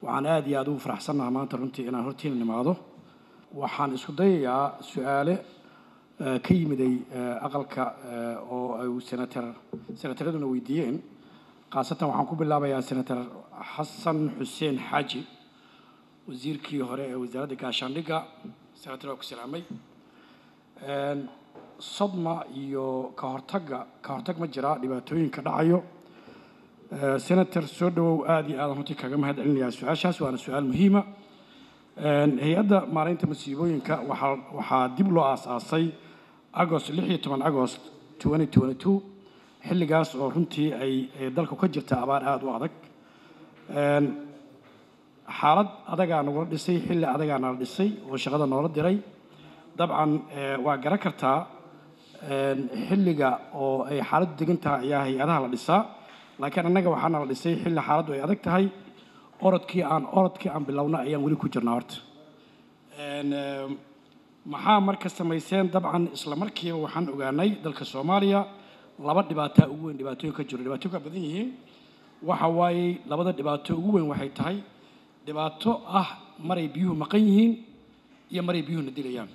waxaan aad iyo aad ugu faraxsanahay maanta runtii inaan hortiin nimaado waxaan isku dayayaa su'aale ka yimiday aqalka oo ay senataraduna weydiiyeen qaasatan waxaan ku bilaabayaa senator xasan xuseen xaaji wasiirkii hore ee wasaaradda gaashaandhigga senator ku salaamay صدمة iyo ka hortag ma jira dhibaatooyinka dhacayo senator soo dhawow aad iyo aad runtii kaga mahadcelinayaa su'aashaas waana su'aal muhiima hay'adda maareynta masiibooyinka waxaa dib loo aasaasay August 16 August 2022 xilligaas oo runtii ay dalka ka jirta abaar aad u adag xaalad adagaa nagu dhisay xilli adagaa nala dhisay oo shaqada noola diray dabcan waa garan kartaa xilliga oo ay xaaladdu degan tahay ayaa hay'adaha la dhisaa laakiin annaga waxaana la dhisay xilli xaaladdu ay adag tahay orodkii aan bilowna ayaan weli ku jirnaa horta maxaa marka samayseen dabcan isla markiiba waxaan ogaanay dalka Soomaaliya laba dhibaato ugu weyn dhibaatooyin ka jiro dhibaatooyin ka badan yihiin waxa waaye labada dhibaato ugu weyn waxay tahay dhibaato ah maray biyuhu maqan yihiin iyo maray biyuhu dilayaan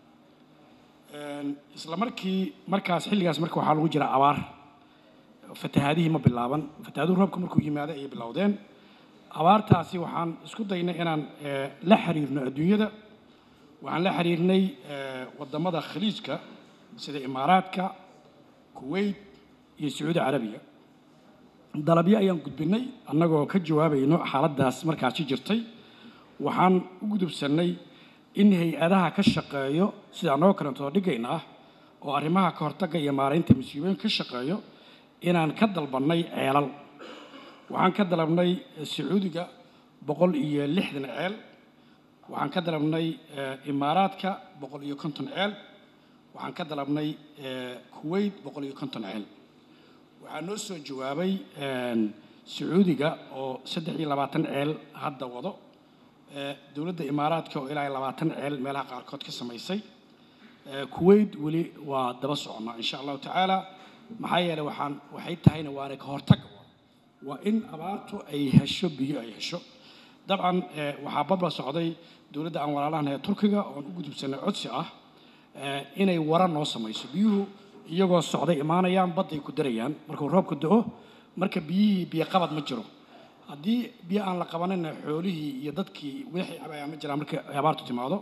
isla markaas xilligaas marka waxaa lagu jira abaar fatahaadihii ma bilaaban fatahaadu roobka markuu yimaado ay bilowdeen abaartaasi waxaan isku daynay inaan la xiriirno adduunyada waxaan la xiriirnay wadamada khaliijka sida imaaraadka kuwait iyo sacuudi carabiya dalabyo ayaan gudbinay annagoo ka jawaabayno xaaladaas markaasi jirtay waxaan u gudubsanay in hay'adaha ka shaqeeyo sida anoo kale oo dhigayna oo arrimaha ka hortagga iyo maareynta masiibooyinka ka shaqeeyo inaan ka dalbanay ceelal waxaan ka dalabnay Sacuudiga 160 ceel waxaan ka dalabnay Imaaraadka 150 ceel waxaan ka dalabnay Kuwait 150 ceel waxaa noo soo jawaabay Sacuudiga oo 23 ceel hadda wado dawladda Imaaraadka oo ilaa 20 ceel meelaha qaarkood ka samaysay Kuwait wali waa daba soconnaa insha Allah taala maxaa yeelay waxay tahayna waana ka hortag waa in abaartu ay hesho biyo ay hesho dabcan waxaa badba socday dawladda aan walaalaanahay Turkiga oo u gudubsanay codsi ah inay wara noo samayso biyuhu iyagoo socday imaanayaan bad ay ku darayaan markuu roobku da'o marka biyo qabad ma jiro haddii biyo aan la qabanayna xoolihii iyo dadkii wixii abaaya ma jiraan marka abaartu timaado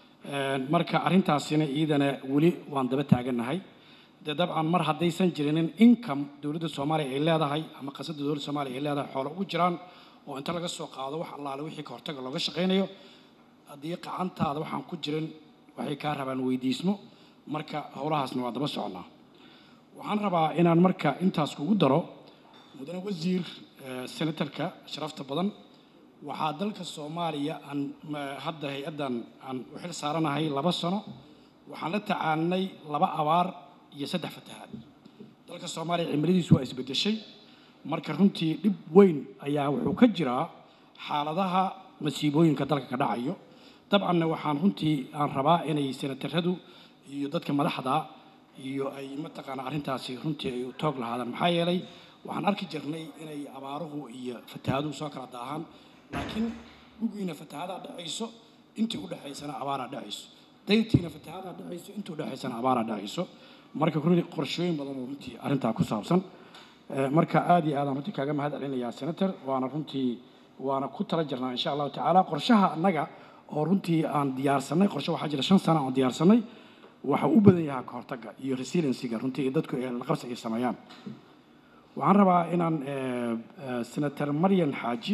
marka arrintaasina iyadana weli waan daba taaganahay dabcan mar haddaysan jirinin income dawladda Soomaaliya ay leedahay ama qasada dawladda Soomaaliya ay leedahay xoolo ugu jiraan oo inta laga soo qaado wax allaale wixii ka hortaga looga shaqeynayo haddii qacantaada waxaan ku jirin waxay ka rabaan weydiismo marka howlahaasna waa daba soconaa waxaan rabaa inaan marka intaas kugu daro mudane wasiir senatarka sharafta badan waxaa dalka Soomaaliya aan hadda hay'adan aan u xil saaranahay 2 sano waxaan la tacaalnay 2 abaar iyo 3 fatahaad dalka Soomaaliya cimiladiisu waa isbedeshay marka runtii dib weyn ayaa wuxuu ka jiraa xaaladaha masiibooyinka dalka ka dhacayo dabcan waxaan runtii aan rabaa inay senataradu iyo dadka madaxda iyo ay mataqaana arrintaasi runtii ay toog lahaadaan maxaa yeelay waxaan arki jirnay inay abaaruhu iyo fatahaaduhu soo kala daahaan laakiin gugiina fatahaada dhacayso intii u dhaxaysana abaara dhacayso dayrtiina fatahaada dhacayso intii u dhaxaysana abaara dhacayso marka runtii qorshooyin badan oo runtii arrintaa ku saabsan marka aad iyo aad aan runtii kaaga mahadcelinayaa senator waana ku tala jirnaa insha Allah taala qorshaha annaga oo runtii aan diyaarsanay qorshe waxaa jira 5 sano oo diyaarsanay waxa u badan yahay ka hortagga iyo resiliency-ga runtii dadku la qabsi ay sameeyaan waxaan rabaa inaan senator Maryan Xaaji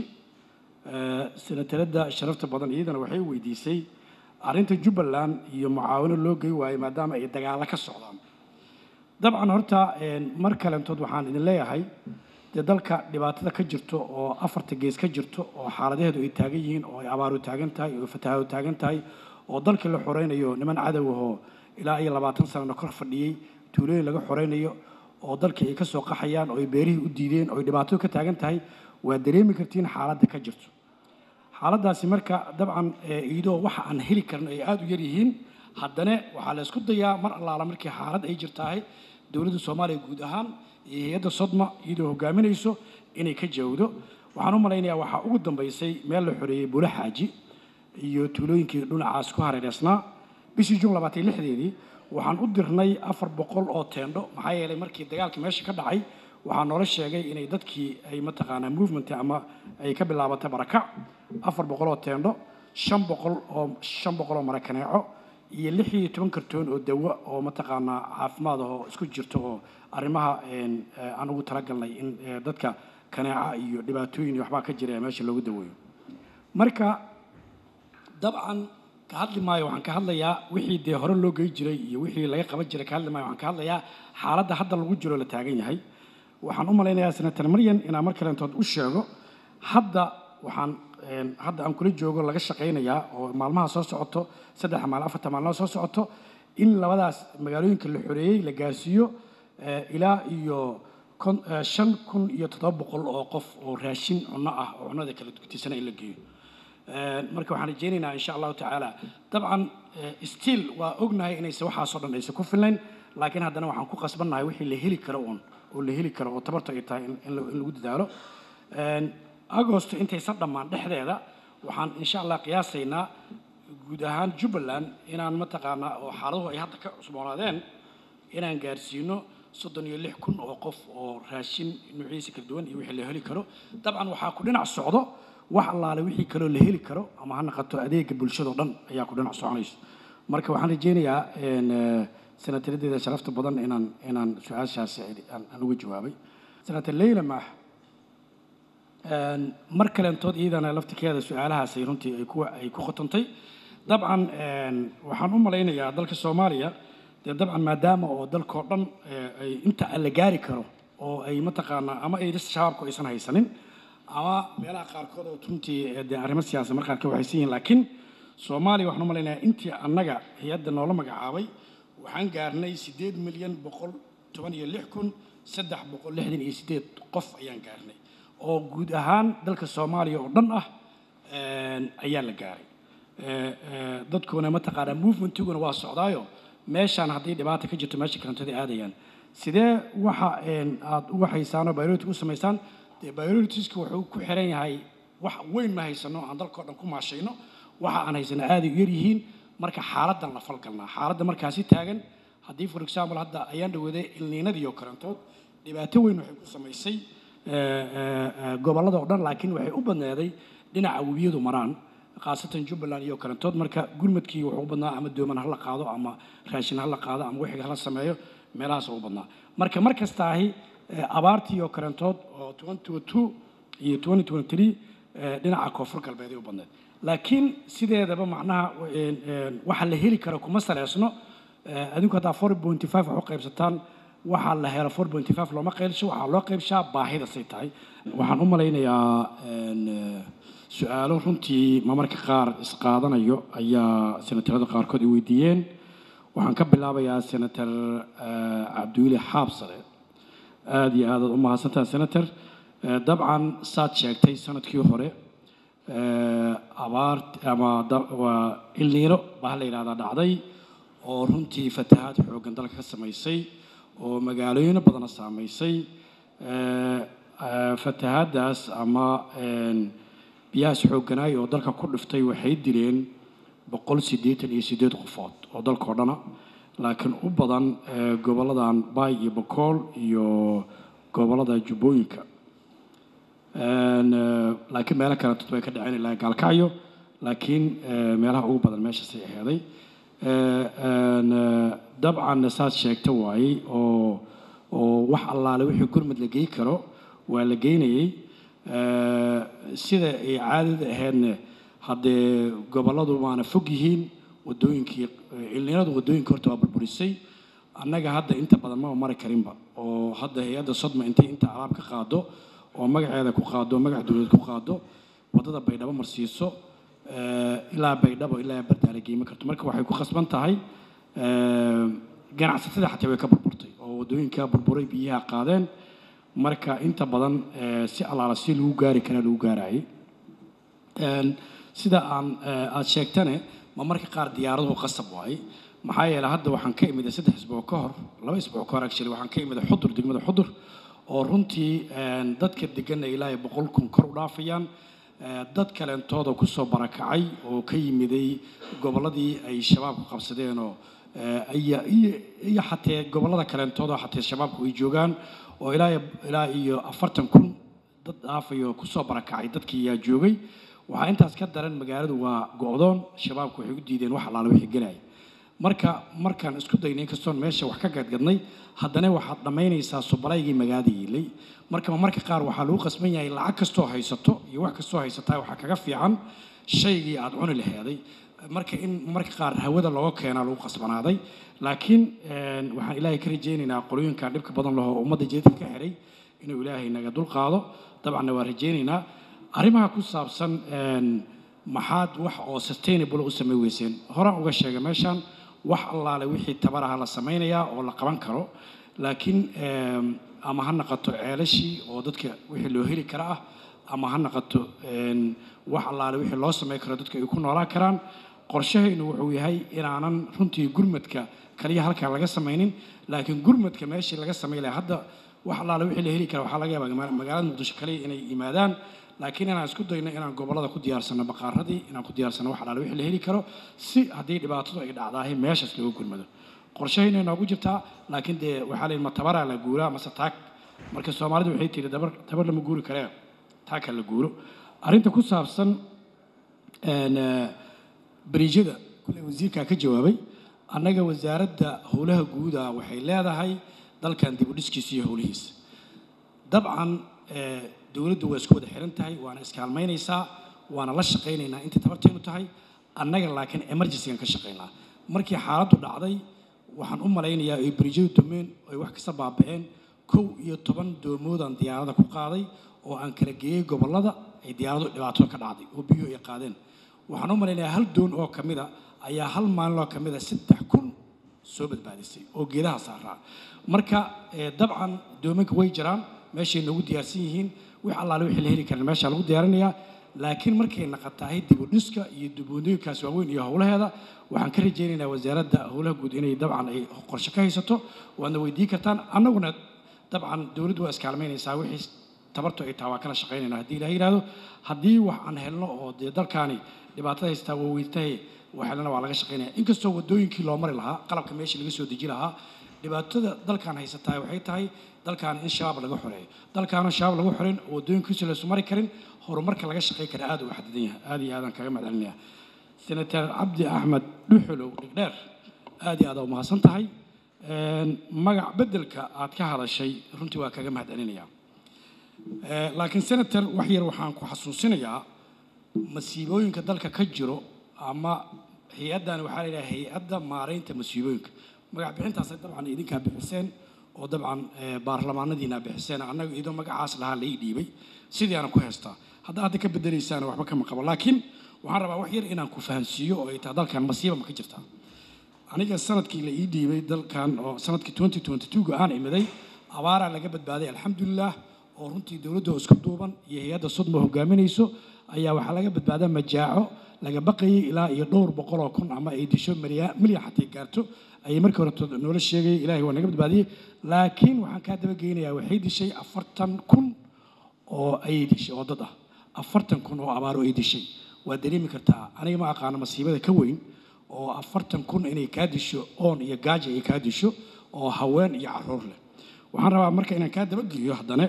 senatarada sharafta badan iyadana waxay weydiisay arrinta Jubbaland iyo mucaawino loo geey waayay maadaama ay dagaal ka socdaan dabcan horta mar kale intood waxaan idin leeyahay dalka dhibaatada ka jirto oo 4 gees ka jirto oo xaaladaheedu ay taagan yihiin oo ay abaaru taagan tahay oo fatahaadu taagan tahay oo dalka la xoreynayo niman cadow ah ilaa 20 sano kor fadhiyay tuulooyin laga xoreynayo oo dalka ay ka soo qaxayaan oo ay beerihii u diideen oo dhibaato ka taagan tahay waa dareemi kartiin xaaladda ka jirto xaaladaasi marka dabcan iyadoo waxa aan heli karno ay aad u yar yihiin haddana waxaa la isku dayaa mar allaala markii xaalad ay jirtahay dawladda Soomaaliya guud ahaan iyo hay'adda Sodma iyadoo hogaaminayso inay ka jaawdo waxaan u malaynayaa waxaa ugu dambeysay meel la xoreeyey Buule Xaaji iyo tuulooyinkii dhinacaas ku hareereysnaa bishii Juun 26deedii waxaan u dirnay 400 oo teendho maxaa yeelay markii dagaalkii meesha ka dhacay waxaa noola sheegay inay dadkii ay mataqaanaa movement ama ay ka bilaabatay barakac 400 oo teendho 500 oo marakaneeco iyo 16 kartoon oo dawo oo mataqaanaa caafimaad oo isku jirto oo arrimaha aan ugu talagalnay in dadka kaneeca iyo dhibaatooyin waxba ka jira meesha loogu daweeyo marka dabcan ka hadli maayo waxaan ka hadlayaa wixii de hore loo geey jiray iyo wixii laga qaban jiray ka hadli maayo waxaan ka hadlayaa xaaladda hadda lagu jiro la taagan yahay waxaan u malaynayaa Senator Maryan inaan mar kale intood u sheego hadda aan kula joogo laga shaqeynayaa oo maalmaha soo socoto 3 maalin 4 maalin soo socoto in labadaas magaalooyinka la xoreeyay la gaarsiiyo ilaa iyo 5700 oo qof oo raashin cunno ah oo cunnada kala duwantiisana in la geeyo marka waxaan rajeynaynaa insha Allah taala dabcan still waa ognahay inaysan waxaasoo dhan aysan ku filayn laakiin haddana waxaan ku qasbannahay wixii la heli karo oo la heli karo oo tabarta ay tahay in lagu dadaalo Agosto intaysan dhammaan dhexdeeda waxaan insha Allah qiyaasaynaa guud ahaan Jubbaland inaan mataqaanaa oo xaaladdu ay hadda ka cusboonaadeen inaan gaarsiino 36,000 oo qof oo raashin nuuciisa kala duwan iyo wixii la heli karo dabcan waxaa ku dhinac socdo wax allaale wixii kale la heli karo ama ha noqoto adeega bulshada dhan ayaa ku dhinac soconaysa marka waxaan rajeynayaa sanadladeeda sharafta badan inaan su'aashaas aan uga jawaabay Senator Leila Maax mar kale intood iyadana laftirkeeda su'aalahaas ay runtii ay ku qotantay dabcan waxaan u malaynayaa dalka Soomaaliya dabcan maadaama oo dalka dhan ay inta la gaari karo oo ay mataqaanaa ama ay shabaabku aysan haysanin ama meelaha qaarkood oo runtii arrimo siyaasi markaa ka waxaysan yihiin laakiin Soomaaliya waxaan u malaynayaa intii annaga hay'adda noola magacaabay waxaan gaarnay 8,126,368 qof ayaan gaarnay oo guud ahaan dalka Soomaaliya oo dhan ah ayaa la gaaray dadkuna mataqaanaa movementiguna waa socdaayo meeshaan haddii dhibaato ka jirto meesha karantada aadayaan sidee waxa aad uga haysaano priority u samaysaan prioritiesku wuxuu ku xiran yahay wax weyn ma haysano aan dalka dhan ku maashayno waxa aan haysano aad u yar yihiin marka xaaladdan la falgalnaa xaaladda markaasi taagan haddii for example hadda ayaan dhawaaday ilniinadii oo karantood dhibaato weyn waxay ku samaysay gobollada oo dhan laakiin waxay u badnaaday dhinaca webiyadu maraan qaasatan Jubbaland iyo karantood marka gurmadkii wuxuu u badnaa ama dooman ha la qaado ama raashin ha la qaado ama wixii la sameeyo meelahaas u badnaa marka markastaahi abaartii oo karantood oo 2022 iyo 2023 dhinaca koonfur galbeed ay u badneed laakiin sideedaba macnaha waxa la heli karo kuma saleysno adinku hadda 4.5 wax u qaybsataan waxa la helo 4.5 looma qaybsho waxa loo qaybshaa baahida say tahay waxaan u malaynayaa su'aalo runtii marmarka qaar isqaadanayo ayaa senatarada qaarkood ay weydiiyeen waxaan ka bilaabayaa senator Cabdulle Xaabsare aad iyo aad u mahadsantahay senator dabcan saad sheegtay sanadkii hore abaar ama ilniino baa la yiraahdaa dhacday oo runtii fatahaad xooggan dalka ka samaysay oo magaalooyin badan saameysay fatahaadaas ama biyaas xoogganay oo dalka ku dhiftay waxay dileen 188 qofood oo dalka dhan laakiin u badan goboladan Bay iyo Boqol iyo gobolada Jubbooyinka laakiin meelaha kale way ka dhaceen ilaa Gaalkacyo laakiin meelaha ugu badan meesha say ahaday dabcan nasaad sheegta waay oo wax allaale wixii gurmad la geey karo waa la geynayay sida ay caadada ahaydna haddee gobolladu waana fog yihiin wadooyinkii ilniinadu wadooyinka horta waa burburisay annaga hadda inta badan ma mari karinba oo hadda hay'adda Sodma intay inta alaab ka qaado oo magaceeda ku qaado magac dawlad ku qaado wadada Baydhabo marsiiso ilaa Baydhabo ilaa Bardaale geeyma karto marka waxay ku khasban tahay ganacsatada xataa way ka burburtay oo wadooyinka burburay biyaha qaadeen marka inta badan si alaala si lagu gaari kara lagu gaarayay sida aad sheegtane ma marka qaar diyaaradu qasab waay maxaa yeelay hadda waxaan ka imid 3 isbuuc ka hor 2 isbuuc ka hor actually waxaan ka imid Xudur degmada Xudur oo runtii dadka degan ilaahay 100,000 kor u dhaafayaan dad kaleentooda ku soo barakacay oo ka yimiday gobolladii ay shabaabku qabsadeen oo iyo xatee gobollada kaleentooda xatee shabaabku ay joogaan oo ilaa iyo 40,000 dad dhaafayo ku soo barakacay dadkii yaa joogay waxaa intaas ka daran magaaladu waa go'doon shabaabku waxay u diideen wax allaale wixii galay markaan isku daynay inkastoon meesha wax ka gadgadnay haddana waxaad dhammaynaysaa subalaygii magaalada yiilay marka qaar waxaa lagu qasban yahay lacag kastoo haysato iyo wax kastoo haysataa waxaa kaga fiican shaygii aad cuni laheeday marka qaar hawada looga keenaa lagu qasbanaaday laakiin waxaan ilaahay ka rajaynaynaa qolooyinkan dhibka badan laho ummadda jeedka ka xiray inuu ilaahay naga dulqaado dabcanna waa rajaynaynaa arrimaha ku saabsan maxaad wax oo sustainable u samay weyseen horaan uga sheegay meeshaan wax allaale wixii tabaraha la samaynayaa oo la qaban karo laakiin ama ha noqoto ceelashii oo dadka wixii loo heli kara ah ama ha noqoto wax allaale wixii loo samayn karo dadka ay ku noolaan karaan qorshahaynu wuxuu yahay inaanan runtii gurmadka kaliya halkan laga samaynin laakiin gurmadka meeshii laga samayn lahaa hadda wax allaale wixii la heli kara waxaa laga yaabaa magaalada muqdisho kaliya inay yimaadaan laakiin inaan isku dayno inaan gobollada ku diyaarsano baqaaradii inaan ku diyaarsano wax allaale wixii la heli karo si haddii dhibaatadu ay dhacdaahay meeshaas looga gurmado qorshahayna inoogu jirtaa laakiin dee waxaa leeyihin ma tabaraa la guuraa mase taag marka soomaalidu waxay tiri tabar lama guuri karee taagka la guuro arrinta ku saabsan bariijada kule wasiirkaa ka jawaabay annaga wasaaradda howlaha guuda waxay leedahay dalkan dib u dhiskiisa iyo howlihiisa dabcan dowladdu waa isku wada xiran tahay waana iskaalmaynaysaa waana la shaqaynaynaa inta tabarteenu tahay annaga laakiin emergency-gan ka shaqaynaa markii xaaladdu dhacday waxaan u malaynayaa ay bariijadu dumeen ay wax kasta baaba'een 11 doomoodaan diyaarada ku qaaday oo aan kala geeyey gobollada ay diyaaradu dhibaato ka dhacday oo biyuhu ay qaadeen waxaan u malaynayaa hal doon oo ka mida ayaa hal maalin oo ka mida 3,000 soo badbaadisay oo geedaha saaraa marka dabcan doomanka way jiraan meeshay noogu diyaarsan yihiin wax allaale wixii la heli karin meesha lagu diyaarinayaa laakiin markay naqatahay dib u dhiska iyo dibooyinkaas waaweyn iyo howlaheeda waxaan ka rajaynaynaa wasaaradda howlaha guud inay dabcan ay qorshe ka haysato waadna weydiin kartaan annaguna dabcan dowladdu waa iskaalmaynaysaa wixii tabartu ay tahay waa kala shaqaynaynaa haddii ilaah yidhaahdo haddii wax aan helno oo dee dalkaani dhibaatada haystaa waa weyntahay waxelana waa laga shaqaynaya inkastoo waddooyinkii loo mari lahaa qalabka meeshii laga soo deji lahaa dhibaatada dalkan haysataa waxay tahay dalkan in shabaab laga xoreeyo dalkaana shabaab lagu xoreyn oo waddooyinkiisa la isu mari karin horumarka laga shaqayn kara aad u xadidan yahay aad iyo aadaan kaga mahadcelinayaa senator cabdi axmed dhuxulow dhigdheer aad iyo aad u mahadsan tahay magac beddelka aad ka hadashay runtii waa kaga mahadcelinayaa laakiin senator wax yar waxaan ku xasuusinayaa masiibooyinka dalka ka jiro ama hay-addan waxaa la yidhaha hay-adda maaraynta masiibooyinka magac bixintaasay dabcan idinkaa bixiseen oo dabcan baarlamaanadiina bixiseen annaga idoo magacaas lahaa lai dhiibay sidii aanan ku haystaa hadda ka beddelaysaana waxba kama qabo laakiin waxaan rabaa wax yar inaan ku fahansiiyo oo ay tahay dalkan masiiba ma ka jirtaa aniga sanadkii la ii dhiibay dalkan oo sanadkii 2022 aan imiday abaaraa laga badbaaday alxamdulilah oo runtii dowladda oo isku duuban iyo hay-adda sodma hogaaminayso ayaa waxaa laga badbaadaa majaaco laga baqayay ilaa iyo dhowr boqol oo kun ama ay disho milyan xatay gaarto ayay markii hore noola sheegay ilaahay waa naga badbaadiyey laakiin waxaan kaa daba geynayaa waxay dishay 40,000 oo ay dishay oo dad ah 40,000 oo abaaro ay dishay waa dareemi kartaa aniga ma aqaano masiibada ka weyn oo 40,000 inay kaa disho oon iyo gaajo ay kaa disho oo haween iyo caruur leh waxaan rabaa marka inaan kaa daba geliyo haddana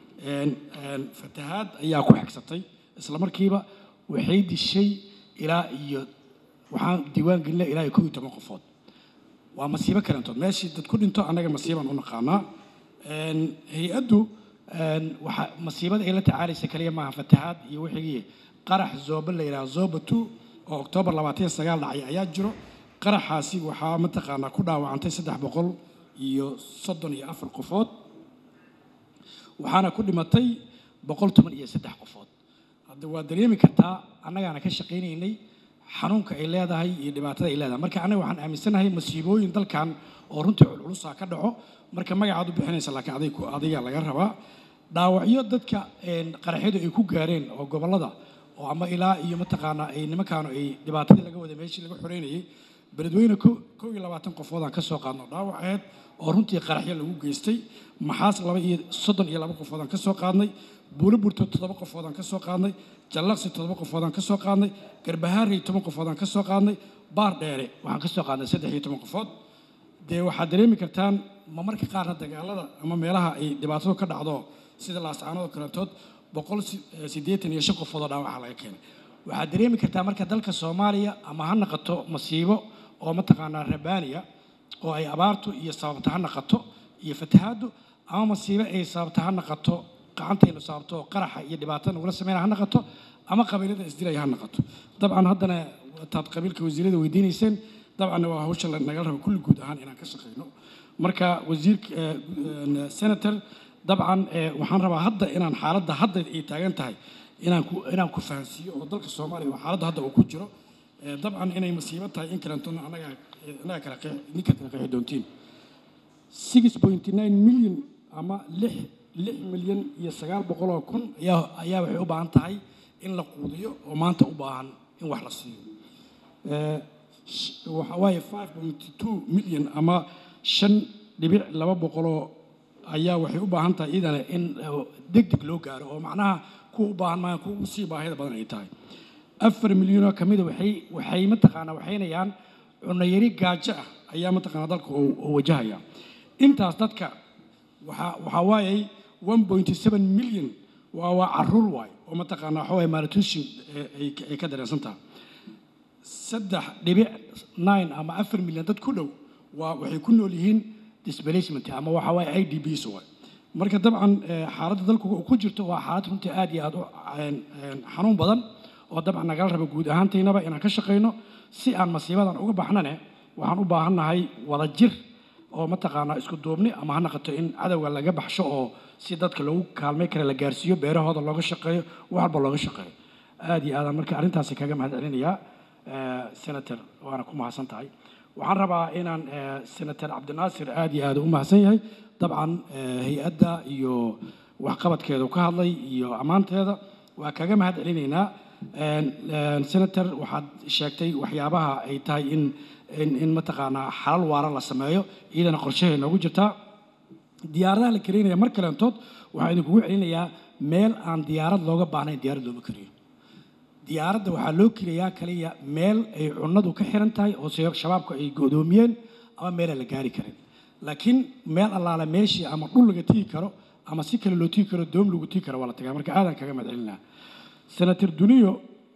fatahaad ayaa ku xigsatay isla markiiba waxay dishay ilaa iyo waxaan diiwaan gelinay ilaa iyo 11 qofood waa masiibo kalantood meeshii dad ku dhinto annaga masiibaan u naqaanaa hay-addu waxa masiibada ay la tacaalaysa kaliya maaha fatahaad iyo wixii qarax zooba la yidhaha zooba 2 oo oktoobar 29 dhacay ayaa jiro qaraxaasi waxaa mataqaanaa ku dhaawacantay 334 qofood waxaana ku dhimatay 113 qofood hadda waa dareemi kartaa annagaana ka shaqaynaynay xanuunka ay leedahay iyo dhibaatada ay leedahay marka anaga waxaan aaminsanahay masiibooyin dalkan oo runtii culus ka dhaco marka magacaad u bixinaysa laakiin adiga laga rabaa dhaawacyo dadka qaraxyadu ay ku gaareen oo gobolada oo ama ilaa iyo mataqaanaa ay nimankaanu ay dhibaatadii laga wada meeshii laga xoreynayay beledweyne kow iyo labaatan qofoodaan ka soo qaadno dhaawaceed oo runtii qaraxyo lagu geystay maxaas 32 qofoodaan ka soo qaadnay buulaburto 7 qofoodaan ka soo qaadnay jallaqsi 7 qofoodaan ka soo qaadnay garbahaarey 10 qofoodaan ka soo qaadnay baar dheere waxaan ka soo qaadnay 13 qofood dee waxaad dareemi kartaan ma marka qaarna dagaalada ama meelaha ay dhibaatadu ka dhacdo sida laascaanood karantood 185 qofood oo dhaawaca laga keenay waxaad dareemi kartaa marka dalka Soomaaliya ama ha noqoto masiibo oo mataqaanaa rabaaniya oo ay abaartu iyo sababta ha noqoto iyo fatahaadu ama masiibo ay sababta ha noqoto qacantayna sababto qaraxa iyo dhibaatada ugula sameeyay ha noqoto ama qabiilada isdilay ha noqoto dabcan haddana taad qabiilka wasiirada weydiinayseen dabcan waa hawsha naga rabo kulli guud ahaan inaan ka shaqeyno marka wasiirka senator dabcan waxaan rabaa hadda inaan xaaladda hadda ay taagan tahay inaan ku fahansiiyo oo dalka Soomaaliya xaaladda hadda uu ku jiro dabcan inay masiibo tahay in kalantona anaga kala qeexi doontiin 6.9 milyan ama 6 milyan iyo 900 kun ayaa waxay u baahan tahay in la quudiyo oo maanta u baahan in wax la siiyo waxa waaye 5.2 milyan ama 5.2 ayaa waxay u baahan tahay idana in degdeg loo gaaro oo macnaha ku u baahan ma ku sii baahida badan ay tahay 4 milyan oo kamid waxay mataqaana waxaynayaan cunno yari gaajo ah ayaa mataqaana dalka oo wajahaya intaas dadka waxa waaye 1.7 milyan waa caruur waay oo mataqaana waxa waaye malnutrition ay ka dareensantaa 3.9 ama 4 milyan dad ku dhow waxay ku nool yihiin displacement ama waxa waaye IDPs waay marka dabcan xaaladda dalku ku jirto waa xaalad runtii aad iyo aad u xanuun badan oo dabcan naga rabo guud ahaanteynaba inaan ka shaqeyno si aan masiibadan uga baxnane waxaan u baahannahay wada jir oo mataqaana isku duubni ama ha noqoto in cadawga laga baxsho oo si dadka loogu kaalmay kara la gaarsiiyo beerahooda looga shaqeeyo wax walba looga shaqeeyo aad iyo aad marka arrintaasi kaga mahadcelinayaa senator waana ku mahadsan tahay waxaan rabaa inaan senator cabdinaasir aad iyo aad u mahadsan yahay dabcan hay-adda iyo waxqabadkeeda ka hadlay iyo ammaanteeda waa kaga mahadcelinaynaa senator waxaad sheegtay waxyaabaha ay tahay in mataqaanaa xalal waara la sameeyo iyadana qorshahay noogu jirtaa diyaaradaha la karaynaya mar kalentood waxaa idinkugu celinayaa meel aan diyaarad looga baahnayn diyaarad looma kariyo diyaaradda waxaa loo keliyaa kaliya meel ay cunnadu ka xiran tahay oo shabaabku ay go'doomiyeen ama meelaan la gaari karin laakiin meel allaala meeshii ama dhul laga tigi karo ama si kale loo tigi karo doom lagu tigi karo waa la tagaa marka aadan kaga mahadcelinaa senator duniyo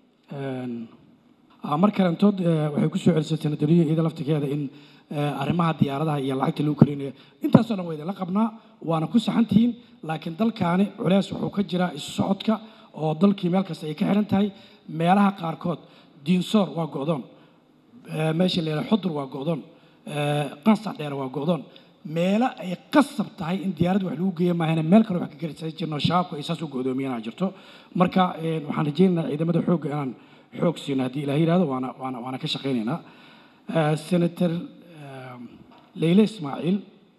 mar kalentood waxay ku soo celisay senator duniyo iyada laftigeeda in arrimaha diyaaradaha iyo lacagta lagu karinayo intaasoo dhan waa idinla qabnaa waana ku saxantihiin laakiin dalkaani culeys wuxuu ka jiraa isu socodka oo dalkii meel kasta ay ka xiran tahay meelaha qaarkood diinsoor waa go'doon meesha la yidhaha xudur waa go'doon qansax dheer waa go'doon meelo ay qasab tahay in diyaaradda wax lagu geeyo maahane meel kale wax ka garaysan jirno shabaabku ay saas u go'doomiyeen jirto marka waxaan rajaynaynaa ciidamada xoogga inaan xoog siino haddii ilaah yidhahdo waana ka shaqaynaynaa senator leyle ismaaciil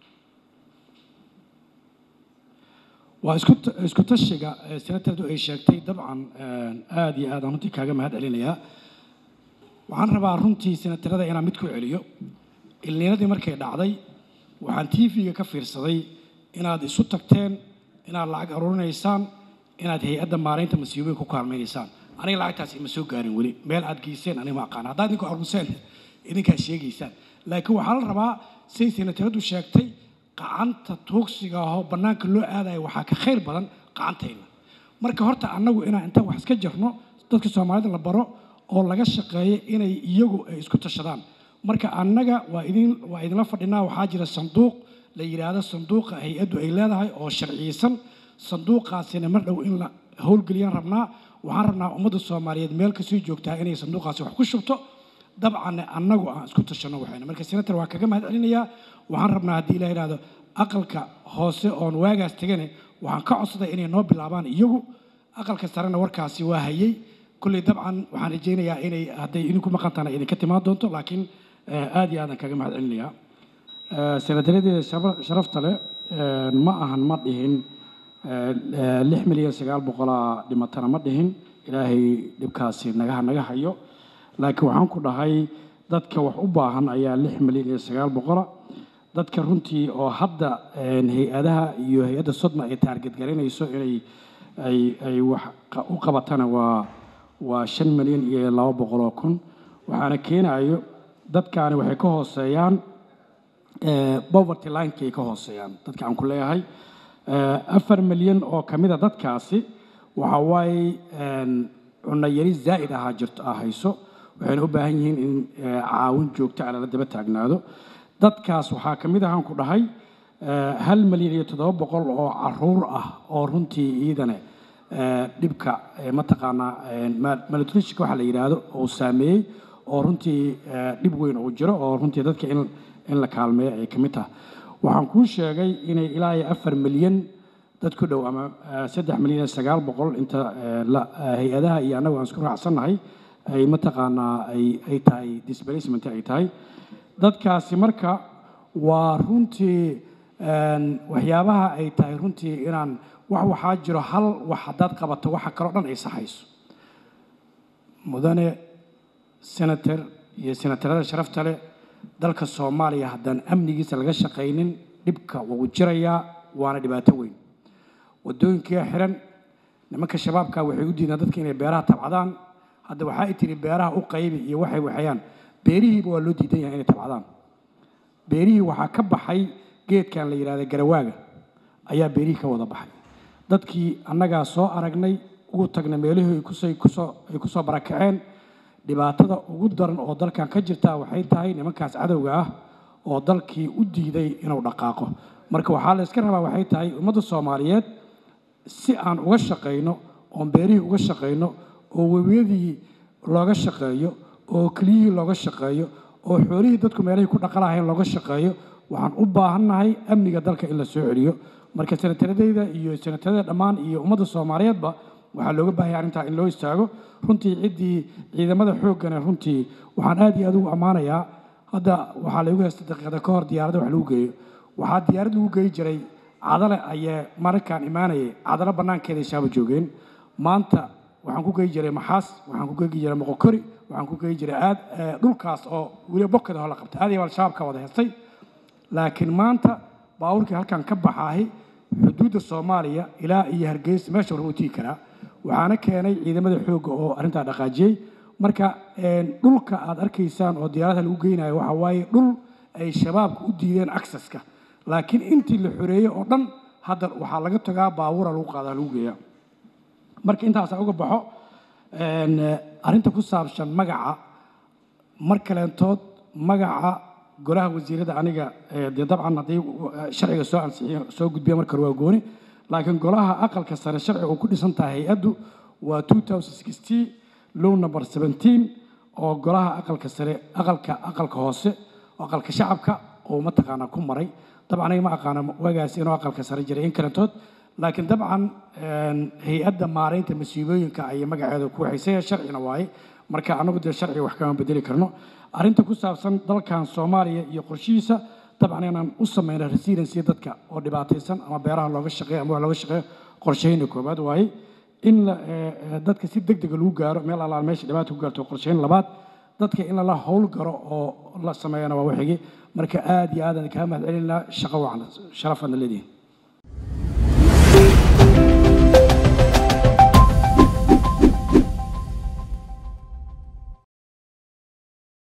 waa isku tashiga senatardu ay sheegtay dabcan aad iyo aad aan runtii kaaga mahad celinayaa waxaan rabaa runtii senatarada inaan mid ku celiyo ilniinadii markay dhacday waxaan TV-ga ka fiirsaday inaad isu tagteen inaad lacag aruurinaysaan inaad hay-adda maaraynta masiibooyinka ku kaalmaynaysaan aniga lacagtaas ima soo gaarin weli meel aad geyseen aniga ma aqaan haddaad idinku aruurseen idinkaa sheegaysaan laakiin waxaa la rabaa say senataradu sheegtay qacanta tuugsiga ahoo bannaanka loo aadayo waxaa ka khayr badan qacantayna marka horta annagu inaan intaan wax iska jarno dadka soomaalida la baro oo laga shaqeeyo inay iyagu ay isku tashadaan marka annaga waa idinla fadhinaa waxaa jira sanduuq la yidhaahdo sanduuqa hay-addu ay leedahay oo sharciyeysan sanduuqaasina mar dhow in la howlgeliyaan rabnaa waxaan rabnaa ummadda soomaaliyeed meel kasii joogtaa inay sanduuqaasi wax ku shubto dabcan annagu aan isku tashanno waxayna marka senator waa kaga mahad celinayaa waxaan rabnaa haddii la yidhaahdo aqalka hoose oon waagaas tegane waxaan ka codsaday inay noo bilaabaan iyagu aqalka sarena warkaasi waa hayay kulley dabcan waxaan rajaynayaa inay hadday idinku maqantaana idinka timaan doonto laakiin aad iyo aadan kaga mahad celinayaa senataradii sharafta leh ma ahan ma dhihin 6,900,000 dhimatana ma dhihin ilaahay dhibkaasi naga hayo laakiin waxaan ku dhahay dadka wax u baahan ayaa 6,900,000 dadka runtii oo hadda hay-adaha iyo hay-adda sodma ay taarget garanayso inay ay wax u qabatana waa 5,200,000 waxaana keenayo dadkaani waxay ka hooseeyaan poverty line-kay ka hooseeyaan dadka aan ku leeyahay 4 milyan oo ka mid a dadkaasi waxa waaye cunno yari zaa'id ahaa jirto hayso waxayna u baahan yihiin in caawin joogto ah la daba taagnaado dadkaas waxaa ka mid ahaan ku dhahay 1,700,000 oo caruur ah oo runtii iidane dhibka mataqaanaa malnutrition waxa la yiraahdo oo saameeyay oo runtii dhib weyn oo jiro oo runtii dadka in la kaalmeeyo ay ka mid tahay waxaan kuu sheegay inay ilaa 4 milyan dad ku dhow ama 3,900,000 inta hay-adaha iyo annagu aan isku raacsanahay ay mataqaanaa ay tahay displacement ay tahay dadkaasi marka waa runtii waxyaabaha ay tahay runtii inaan waxaa jiro hal wax haddaad qabato waxa kaloo dhan ay saxayso mudane senator iyo senatarada sharafta leh dalka Soomaaliya haddaan amnigiisa laga shaqaynin dhibka wuu jirayaa waana dhibaato weyn wadooyinkii xiran nimanka shabaabka waxay u diidaan dadka inay beeraha tabcadaan hadda waxa ay tiri beeraha u qaybi iyo waxay waxayaan beerihiiba waa loo diidan yahay inay tabcadaan beerihii waxaa ka baxay geedkan la yiraahdo garawaaga ayaa beerihii ka wada baxay dadkii annagaa soo aragnay ugu tagnay meelihii ay ku soo barakaceen dhibaatada ugu daran oo dalkan ka jirta waxay tahay nimankaas cadowga ah oo dalkii u diiday inuu dhaqaaqo marka waxaa la iska rabaa waxay tahay ummadda Soomaaliyeed si aan uga shaqeyno oo beerihii uga shaqeyno oo webiyadii looga shaqeeyo oo kliyihii looga shaqeeyo oo xoolihii dadku meelahay ku dhaqalaayeen looga shaqeeyo waxaan u baahannahay amniga dalka in la soo celiyo marka senataradayda iyo senatarada dhammaan iyo ummadda Soomaaliyeedba waxaa looga baahan yahay arrintaa in loo istaago runtii ciidamada xoogana runtii waxaan aad iyo aad ugu ammaanayaa hadda waxaa lagu haystay daqiiqada ka hor diyaaradda wax lagu geeyo waxaa diyaarad lagu geey jiray cadale ayaa markaan imaanayay cadale bannaankeeda shaaba joogeen maanta waxaan ku geey jiray maxaas waxaan ku geey jiray moqokori waxaan ku geey jiray aad dhulkaas oo weli bokada hor la qabtay aad iyo al-shabaab ka wada haystay laakiin maanta baawurkii halkan ka baxaahay xuduudda Soomaaliya ilaa iyo Hargeysa meesha uu tii karaa waxaana keenay ciidamada xoogga oo arrinta dhaqaajiyay marka dhulka aad arkaysaan oo diyaaradaha lagu geynayo waxa waaye dhul ay shabaabku u diideen accesska laakiin intii la xoreeyay oo dhan hadda waxaa laga tagaa baawura lagu qaadaa lagu geeyaa marka intaas uga baxo arrinta ku saabsan magaca mar kaleentood magaca golaha wasiirada aniga dabcan haddii sharciga soo ansixiyo soo gudbiya marka waa gooni laakiin golaha aqalka sare sharciga uu ku dhisan tahay hay-addu waa 2016 law number 17 oo golaha aqalka sare aqalka hoose aqalka shacabka oo mataqaanaa ku maray dabcan aniga ma aqaana wagaas inuu aqalka sare jiray in kalantood laakiin dabcan hay-adda maareynta masiibooyinka ay magaceedu ku waxaysay sharcina waaye marka anagu de sharci wax kama bedeli karno arrinta ku saabsan dalkan Soomaaliya iyo qorshihiisa dabcan inaan u sameeyno residency dadka oo dhibaataysan ama beeraha looga shaqeeyo ama looga shaqeeyo qorsheyna koobaad waaye in dadka si degdeg lagu gaaro meel alla meesha dhibaato ku gaarto qorsheyn labaad dadka in la hawl garo oo la sameeyana waa wixii marka aad iyo aad aan ka mahad celinaa shaqo wacan sharafana leedahay